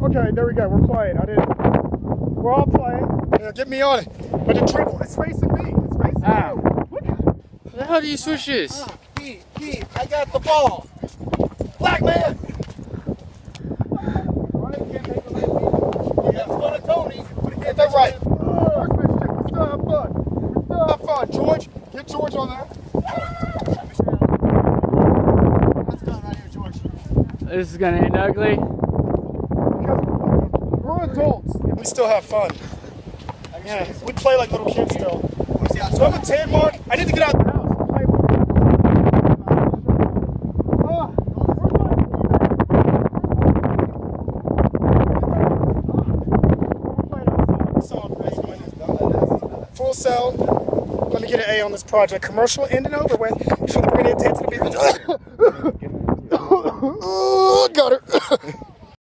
Okay, there we go. We're playing. We're all playing. Yeah, get me on it. But the dribble, it's facing me. It's facing you. How the hell do you switch this? Pete, I got the ball. Black man. Have fun at Tony. Get that right. Sportsmanship. We still have fun. We still have fun. George, get George on that. That's done right here, George. This is gonna end ugly. Because we're adults and we still have fun. Yeah, we play like little kids still. So I'm a 10 mark. I need to get out of the house. Full sail. Let me get an A on this project. Commercial ending over with. Should bring it to the beer. Got her.